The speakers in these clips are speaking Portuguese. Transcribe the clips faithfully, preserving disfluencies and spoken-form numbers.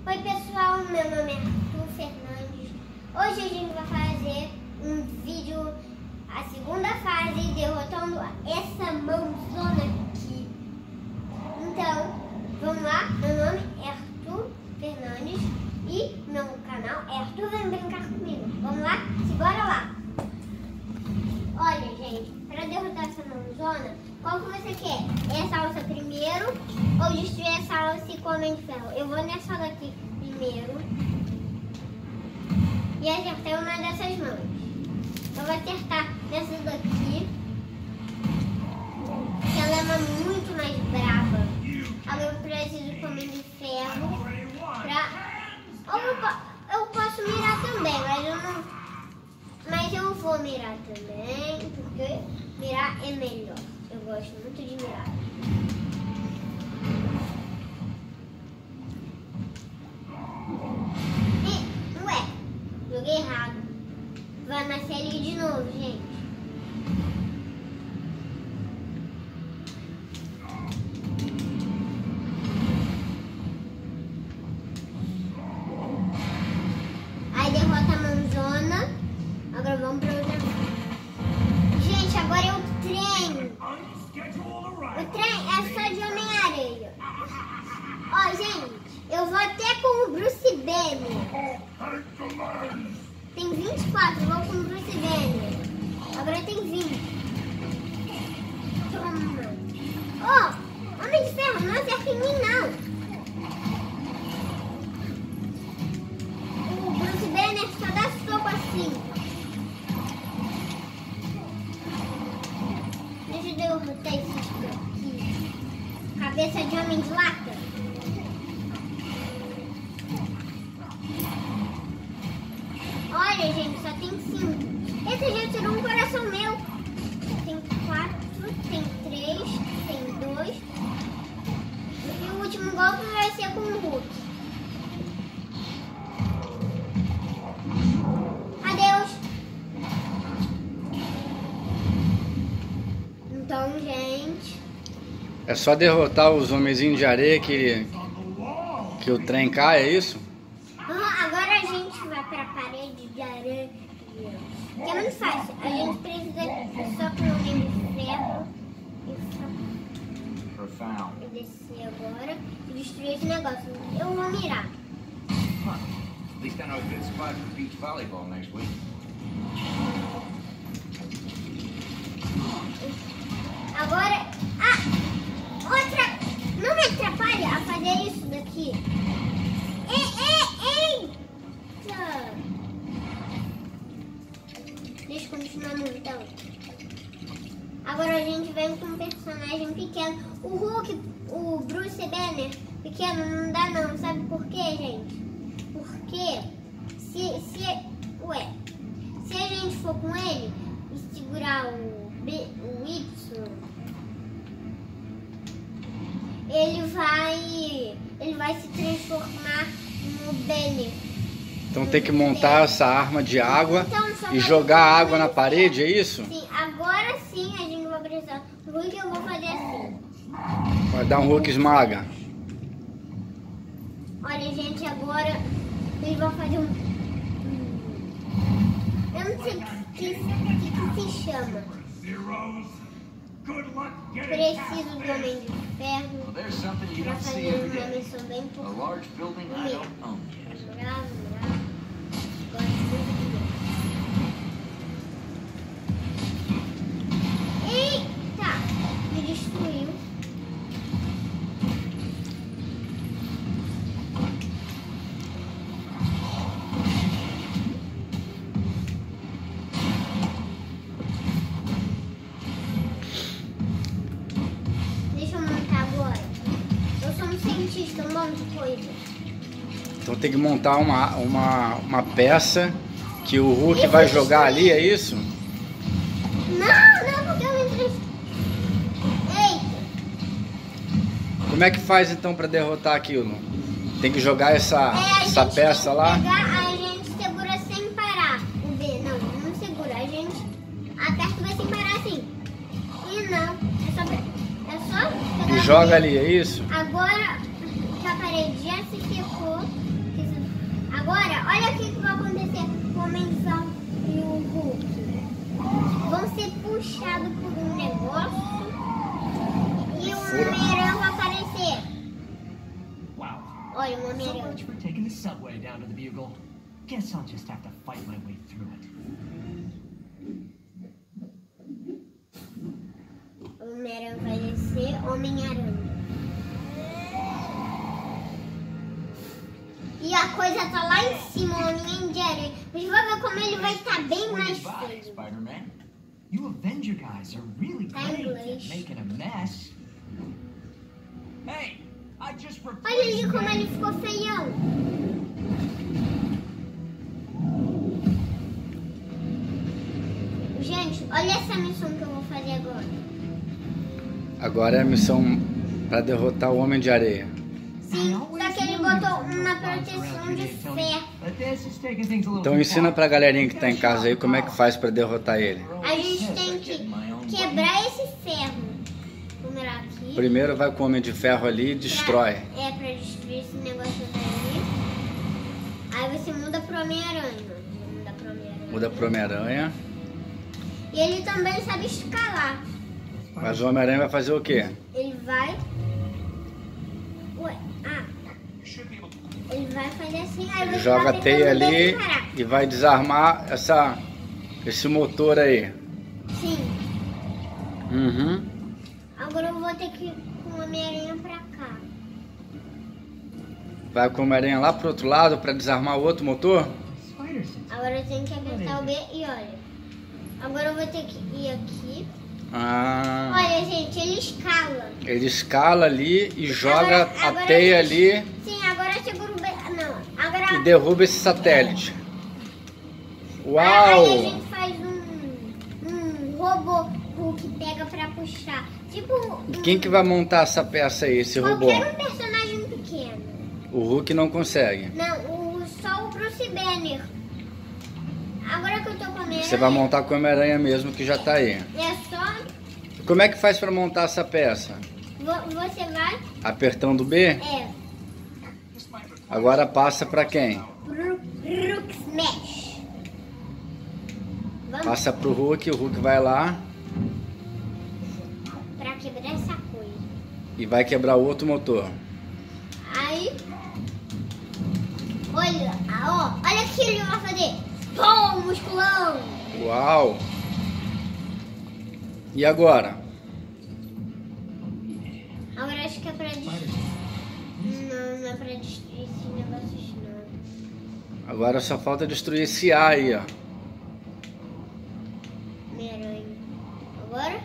Oi pessoal, meu nome é Arthur Fernandes. Hoje a gente vai fazer um vídeo, a segunda fase, derrotando essa mãozona aqui. Então, vamos lá. Meu nome é Arthur Fernandes e meu canal é Arthur Vem Brincar Comigo. Vamos lá? Simbora lá. Olha, gente, para derrotar essa mãozona, qual que você quer? Essa alça primeiro ou destruir essa alça com Homem de Ferro? Eu vou nessa daqui primeiro e acertar uma dessas mãos. Eu vou acertar nessa daqui, que ela é uma muito mais brava. Agora eu preciso de Homem de Ferro pra... Ou eu, po... eu posso mirar também, mas eu não... Mas eu vou mirar também, porque mirar é melhor. Eu gosto muito de mirar. E, ué, joguei errado. Vai nascer ali de novo, gente. Aí derrota a mãozona. Agora vamos para outra. Gente, agora é o trem. O trem é só de Homem-Areia. Ó, gente, eu vou até com o Bruce Banner. Tem vinte e quatro, eu vou com o Bruce Banner. Agora tem vinte. Toma. Ó, Homem de Ferro, não acerta em mim, não. O Bruce Banner só dá soco assim. Deixa eu derrotar esse aqui. Cabeça de homem de lata. Olha, gente, só tem cinco. Esse já tirou um coração meu. Tem quatro, tem três, tem dois. E o último golpe vai ser com o Hulk. Adeus. Então, gente... É só derrotar os homenzinhos de areia que, que o trem cai, é isso? Uhum, agora a gente vai para a parede de areia. Que é muito fácil. A gente precisa só com o Homem de Ferro. E descer agora e destruir esse negócio. Eu vou mirar. At least I know a good spot for beach volleyball next week. Agora, ah, outra, não me atrapalha a fazer isso daqui. Ei, ei, eita! Deixa eu continuar montando. Agora a gente vem com um personagem pequeno. O Hulk, o Bruce Banner, pequeno, não dá não. Sabe por quê, gente? Porque se, se, ué, se a gente for com ele e segurar o B, o Y, ele vai, ele vai se transformar no Banner. Então tem que montar essa arma de água Então, e jogar água na parede, é isso? Sim, agora sim a gente vai precisar do Hulk. Eu vou fazer assim. Vai dar um Hulk esmaga. Olha, gente, agora ele vai fazer um... Eu não sei o que, que, que se chama. Preciso do Homem de Ferro para fazer uma missão bem importante. Bravo, bravo. Eita! Me destruiu. Deixa eu montar agora. Eu sou um cientista, um monte de coisa. Então tem que montar uma, uma, uma peça que o Hulk vai jogar ali, é isso? Não, não, porque eu entrei. Eita! Como é que faz então para derrotar aquilo? Tem que jogar essa, É, essa peça lá? Pegar, a gente segura sem parar. O B, não, não segura. A gente aperta e vai sem parar assim. E não, é só, é só pegar. E joga ali, é isso? Agora que a parede já se secou, Agora, olha o que, que vai acontecer com o Homem de Ferro e o Hulk. Vão ser puxados por um negócio e o Homem-Aranha vai aparecer. Wow. Olha o So Homem-Aranha. much for taking the subway down to the Bugle. Guess I'll just have to fight my way through it. O Homem-Aranha vai descer, Homem-Aranha. E a coisa tá lá em cima, o Homem de Aranha. Mas vai ver como ele vai estar bem mais Bye, feio. Spider-Man. You Avenger guys are really Tá great inglês. at making a mess. Hey, I just Olha replaced ali como that. ele ficou feião. Gente, olha essa missão que eu vou fazer agora. Agora é a missão para derrotar o Homem de Areia. Sim, só que ele botou uma proteção de ferro. But this is taking things a little Então too ensina far. pra galerinha que tá em casa aí como é que faz para derrotar ele. A gente tem que quebrar esse ferro. Vamos lá aqui. Primeiro vai com o Homem de Ferro ali e destrói. Pra, é, pra destruir esse negócio daí. Aí você muda pro Homem-Aranha. Muda pro Homem-Aranha. Muda pro Homem-Aranha. E ele também sabe escalar. Mas o Homem-Aranha vai fazer o quê? Ele vai... Ué, ah. Ele vai fazer assim, aí Ele você joga vai a teia apertando ali bem, caraca. e vai desarmar essa, esse motor aí. Sim. Uhum. Agora eu vou ter que ir com o Homem-Aranha pra cá. Vai com o Homem-Aranha lá pro outro lado para desarmar o outro motor. Spider sense. Agora eu tenho que apertar o B e olha. Agora eu vou ter que ir aqui. Ah, Olha, gente, ele escala. ele escala ali e joga Agora- agora a teia a ali gente- Sim, agora segura o B. Não, agora... e derruba esse satélite. Aí Uau! a gente faz um, um robô Hulk pega pra puxar. Tipo... E um- quem que vai montar essa peça aí, esse robô? Qualquer um personagem pequeno. O Hulk não consegue. Não, o, só o Bruce Banner. Agora que eu tô com a minha Você vai montar com o Homem-Aranha mesmo que já tá aí. É só... Como é que faz para montar essa peça? vo- Você vai... Apertando o B? É... Agora passa para quem? Pro Hulk Smash. Vamos Passa pro Hulk, o Hulk vai lá pra quebrar essa coisa. e vai quebrar o outro motor. Aí... Olha, ah, ó, olha o que ele vai fazer. Pum, musculão. Uau! E agora? Agora acho que é pra destruir. Não, não é pra destruir esse negócio não. Agora só falta destruir esse A aí, ó. Homem-Aranha. Agora?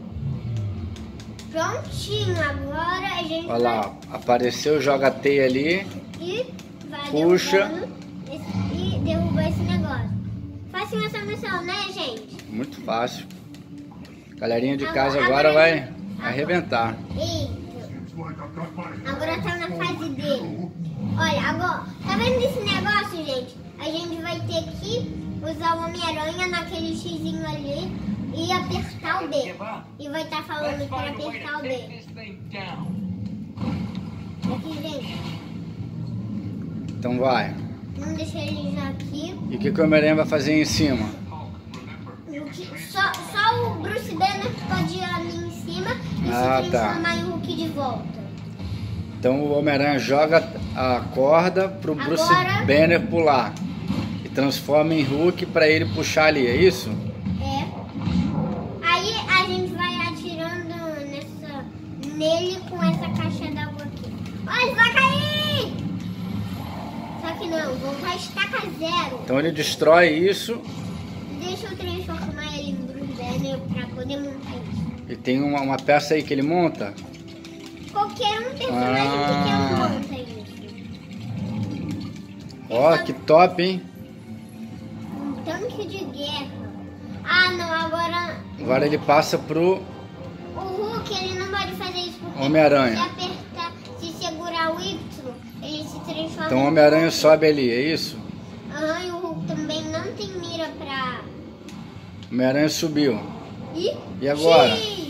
Prontinho, agora a gente Olha lá, apareceu, joga a teia ali. vai e vai Puxa. derrubando esse, e derrubar esse negócio. Facinho essa missão, né, gente? Muito fácil. Galerinha de Agora- casa agora agora- vai arrebentar. Eita. Agora tá na fase dele. Olha, agora, tá vendo esse negócio, gente? A gente vai ter que usar o Homem-Aranha naquele xizinho ali e apertar o D. E vai estar falando Let's para find a way apertar o to D. take this thing down. Aqui, gente. Então vai. Vamos deixar ele já aqui. E o que que o Homem-Aranha vai fazer em cima? O que- Só, só o Bruce Banner pode ir ali em cima e Ah, se tá. transformar em Hulk de volta. Então o Homem-Aranha joga a corda pro Bruce Agora- Banner pular. E transforma em Hulk para ele puxar ali, é isso? É. Aí a gente vai atirando nessa, nele com essa caixa d'água aqui. Olha, vai cair! Só que não, voltar estaca zero. Então ele destrói isso Deixa eu transformar ele em Bruce Banner pra poder montar isso. e tem uma, uma peça aí que ele monta. Qualquer um personagem Ah. pequeno monta isso. Ó, que top, hein? Um tanque de guerra. Ah, não, agora Agora ele passa pro o Hulk, ele não pode fazer isso porque Homem-Aranha. se apertar, se segurar o Y, ele se transforma. Então o em Homem-Aranha Hulk. sobe ali, é isso? Aham, e o Hulk também não tem mira pra... O Homem-Aranha subiu. Ih, E agora? X.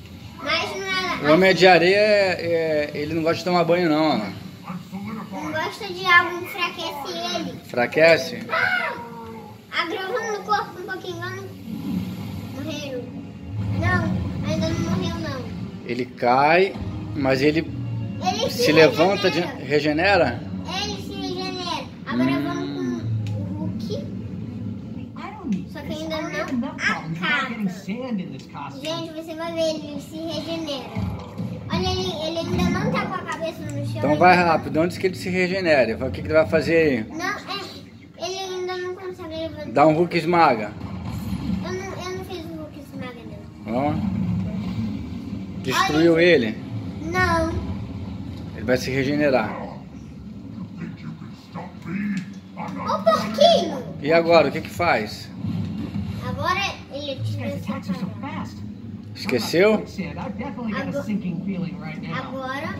Mas não é... O Homem de Areia, é, é- ele não gosta de tomar banho não, ó. Não gosta gosta de algo, enfraquece ele. Enfraquece? Agora vamos no corpo um pouquinho, vamos. Morreu. Não, ainda não morreu não. Ele cai, mas ele, Ele se, se levanta, de, regenera. regenera? Ele se regenera. Agora Hum. vamos com o Hulk. I don't need Só que this. ainda I não have enough problems without acaba. getting sand in this costume. Gente, você vai ver, ele se regenera. Olha, ele, ele ainda não tá com a cabeça no chão. Então vai rápido, antes que ele se regenere. O que, que ele vai fazer aí? Não, é, ele ainda não consegue levantar. Dá um Hulk esmaga. Eu não, eu não fiz o Hulk esmaga, não. Ó. Destruiu ele. Não. Ele vai se regenerar. Ô, porquinho! E agora, o que que faz? Agora ele These tira guys' essa attacks are so cara. fast. Esqueceu? Sand, I've definitely got a Agora- sinking feeling right now. Agora...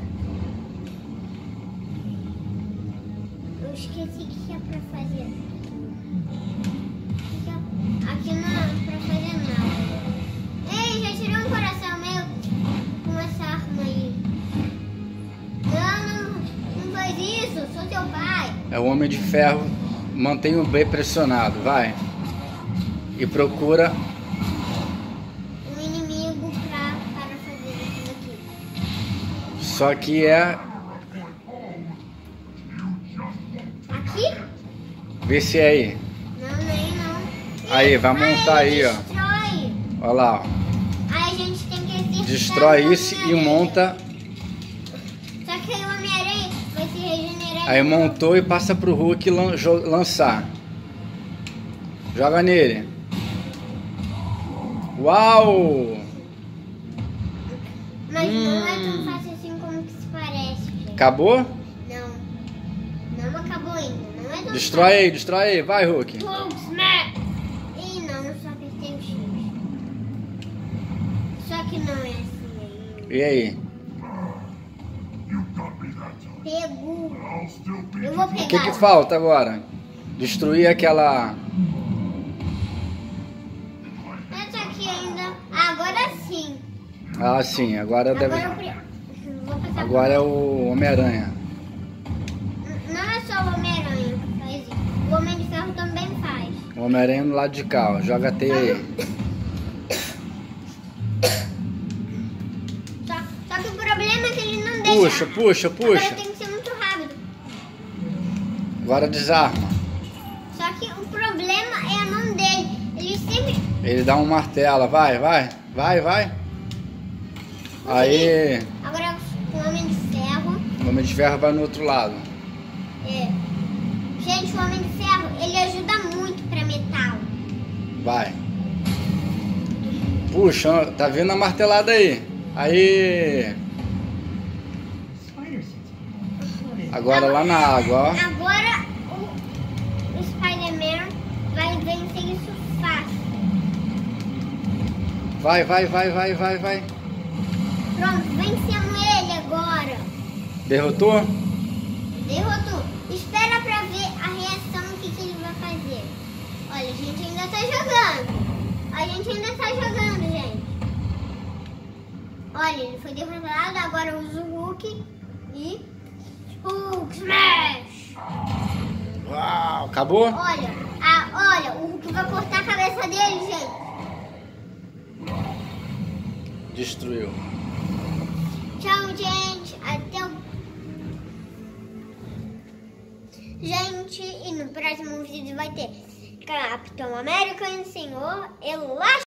Eu esqueci o que é pra fazer. O que é- Aqui não é pra fazer nada. Ei, já tirou um coração meu com essa arma aí. Não, não, não faz isso, sou teu pai. É o Homem de Ferro. Mantém o B pressionado, vai. E procura. Um inimigo pra, para fazer isso daqui. Só que é. Aqui? Vê se é aí. Não, nem não. Aí, vai montar ele aí, ó. Destrói. Olha lá, ó. Aí a gente tem que exercitar Destrói o isso e Homem-Aranha. monta. Só que aí o Homem-Aranha vai se regenerar. Aí de novo. montou e passa pro Hulk lan- jo- lançar. Joga nele. Uau! Mas não é Hum. tão fácil assim como que se parece, gente. Acabou? Não. Não acabou ainda. Não é tão Destrói aí, destrói aí. Vai, Hulk. fácil. Hulk smash! Ih, não, eu só apertei o X. Só que não é assim ainda. E aí? Pegou. Eu vou pegar. O que que falta agora? Destruir aquela... Essa aqui ainda. Agora sim. Ah, sim. Agora deve... Agora eu pre- vou passar. Agora é o Homem-Aranha. Não é só o Homem-Aranha que faz isso. O Homem de Ferro também faz. O Homem-Aranha no lado de cá, ó. Joga a teia aí. Só, só que o problema é que ele não deixa. Puxa, puxa, Agora puxa. tem que ser muito rápido. Agora desarma. Só que o problema é a mão dele. Ele sempre. Ele dá um martelo. Vai, vai. Vai, vai. Aí, Agora com o Homem de Ferro. o Homem de Ferro vai no outro lado. É. Gente, o Homem de Ferro, ele ajuda muito pra metal. Vai. Puxa, tá vindo a martelada aí. Aí. Spider sense. Agora lá na água, ó. Agora o, o Spider-Man vai vencer isso fácil. Vai, vai, vai, vai, vai, vai. Pronto, vencemos ele agora. Derrotou? Derrotou. Espera pra ver a reação, o que, que ele vai fazer. Olha, a gente ainda tá jogando. A gente ainda tá jogando, gente. Olha, ele foi derrotado, agora usa o Hulk e... Hulk Smash! Uau, acabou? Olha, a, olha, o Hulk vai cortar a cabeça dele, gente. Destruiu. Tchau, gente. Até o... Gente, e no próximo vídeo vai ter Capitão América e o Senhor Elástico.